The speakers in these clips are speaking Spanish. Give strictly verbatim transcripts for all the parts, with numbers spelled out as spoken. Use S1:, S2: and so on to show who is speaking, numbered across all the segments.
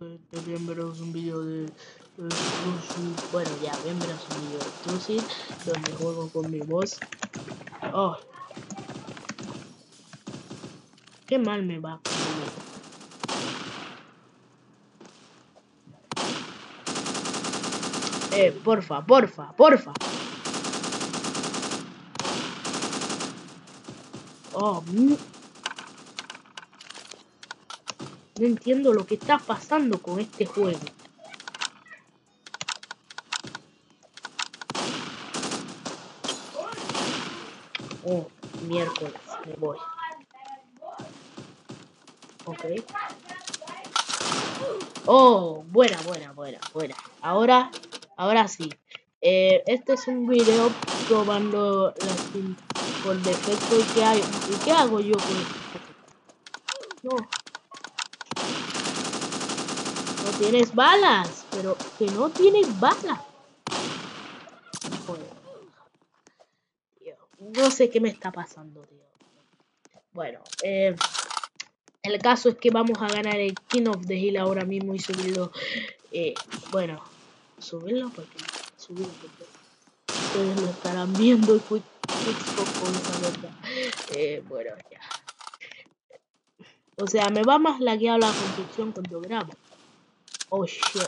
S1: Bienvenidos a un vídeo de, de Trusit. Bueno, ya, bienvenidos a un vídeo de Trusit, donde juego con mi voz. Oh, qué mal me va conmigo. Eh, porfa, porfa, porfa. Oh, no entiendo lo que está pasando con este juego. Oh, miércoles, me voy. Ok. Oh, buena, buena, buena, buena. Ahora, ahora sí. Eh, este es un video probando la skin por defecto. ¿Y qué, hay? ¿Y qué hago yo con esto? No. No tienes balas, pero que no tienes balas. Joder. Tío, no sé qué me está pasando, tío. Bueno, eh, el caso es que vamos a ganar el King of the Hill ahora mismo y subirlo. Eh, bueno, subirlo porque subirlo porque ustedes lo estarán viendo y fui con esa verdad. Eh, bueno, ya. O sea, me va más lagueado la construcción cuando grabo. Oh shit.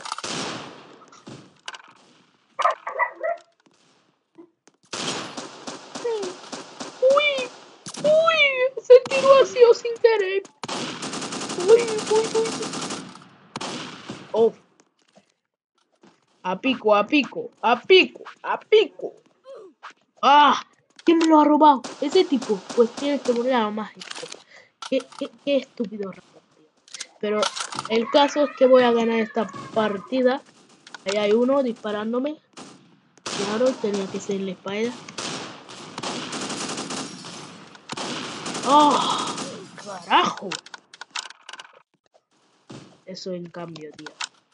S1: Uy, uy, ese tiro ha sido sin querer. Uy, uy, uy. Oh. A pico, a pico, a pico, a pico. Ah, ¿quién me lo ha robado? Ese tipo. Pues tienes que poner a más esto. Qué, qué, qué estúpido rapaz, tío. Pero el caso es que voy a ganar esta partida. Ahí hay uno disparándome. Claro, tenía que ser la espalda. ¡Oh! ¡Carajo! Eso en cambio, tío.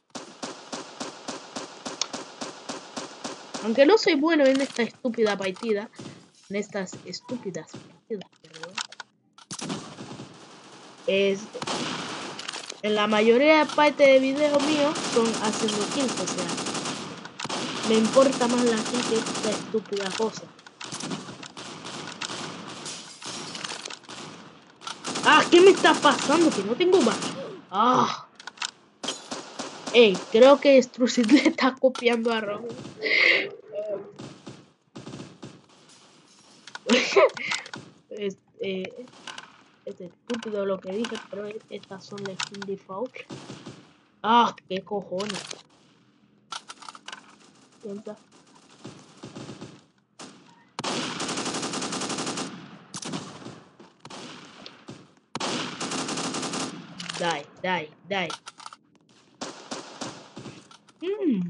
S1: Aunque no soy bueno en esta estúpida partida. En estas estúpidas partidas, perdón. Es... En la mayoría de partes de videos míos son haciendo kills, o sea. Me importa más la kill que esta estúpida cosa. Ah, ¿qué me está pasando? Que no tengo más. Ah. Ey, creo que Trusit le está copiando a Raúl. es, eh, es estúpido lo que dije, pero estas son las skin default. Ah, qué cojones. Piensa. Die, die, die. Mm.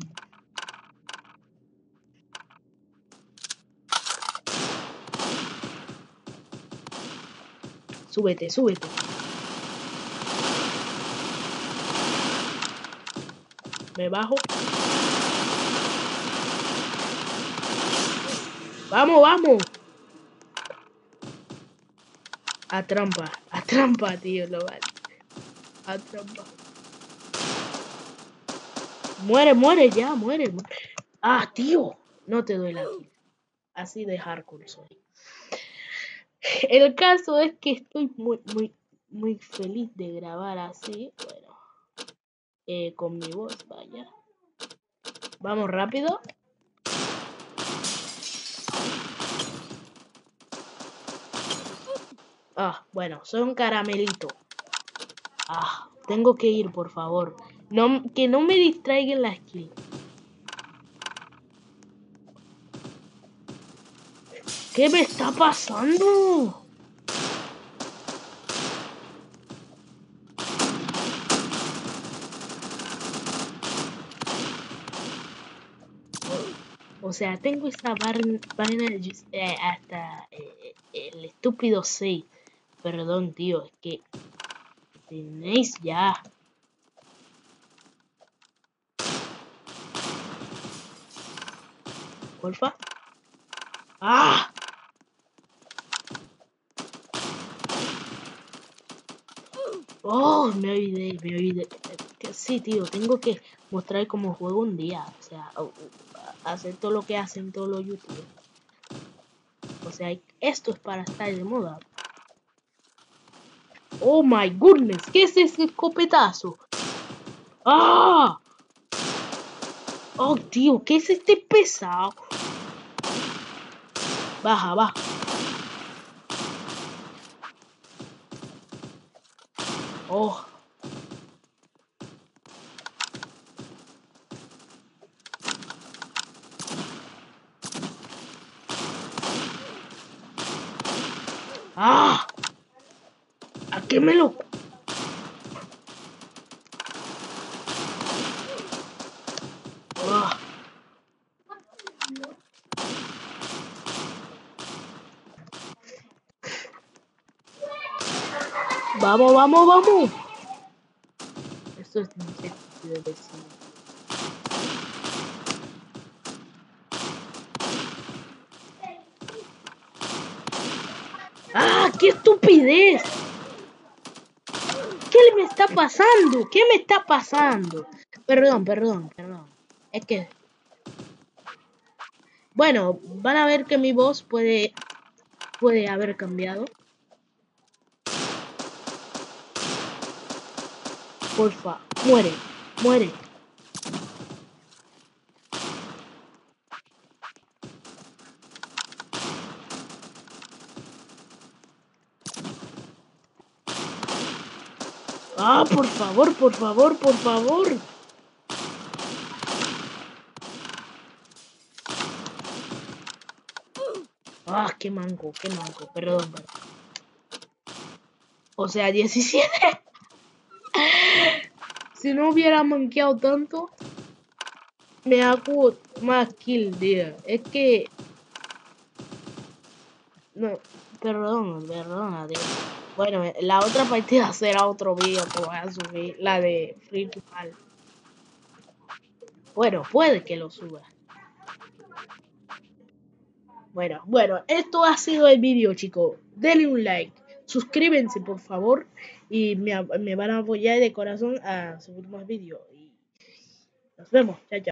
S1: Súbete, súbete. Me bajo. Vamos, vamos. A trampa, a trampa, tío, lo vale. A trampa. Muere, muere, ya, muere, muere. Ah, tío, no te doy la kill. Así de hardcore soy. El caso es que estoy muy, muy, muy feliz de grabar así. Bueno, eh, con mi voz, vaya. Vamos rápido. Ah, bueno, soy un caramelito. Ah, tengo que ir, por favor. No, que no me distraigan la skill. ¿Qué me está pasando? O sea, tengo esa vaina eh, hasta eh, el estúpido seis. Perdón, tío, es que tenéis ya. Porfa. ¡Ah! Oh, me olvidé, me olvidé. Sí, tío, tengo que mostrar cómo juego un día. O sea, hacer todo lo que hacen todos los youtubers. O sea, esto es para estar de moda. Oh my goodness, ¿qué es ese escopetazo? ¡Ah! Oh, tío, ¿qué es este pesado? Baja, baja. Oh. ¡Ah! ¿A qué me lo...? Ah. Vamos, vamos, vamos. Esto es de vecino. ¡Ah! ¡Qué estupidez! ¿Qué me está pasando? ¿Qué me está pasando? Perdón, perdón, perdón. Es que... Bueno, van a ver que mi voz puede... Puede haber cambiado. Porfa, muere, muere. Ah, por favor, por favor, por favor. Ah, qué manco, qué manco, perdón, perdón. O sea, diecisiete. Si no hubiera manqueado tanto, me hago más kill, tío. Es que... No, perdón, perdón, tío. Bueno, la otra partida será otro vídeo que voy a subir, la de Free to Play. Bueno, puede que lo suba. Bueno, bueno, esto ha sido el vídeo, chicos. Denle un like, suscríbanse, por favor, y me, me van a apoyar de corazón a subir más vídeos. Y nos vemos, chao, chao.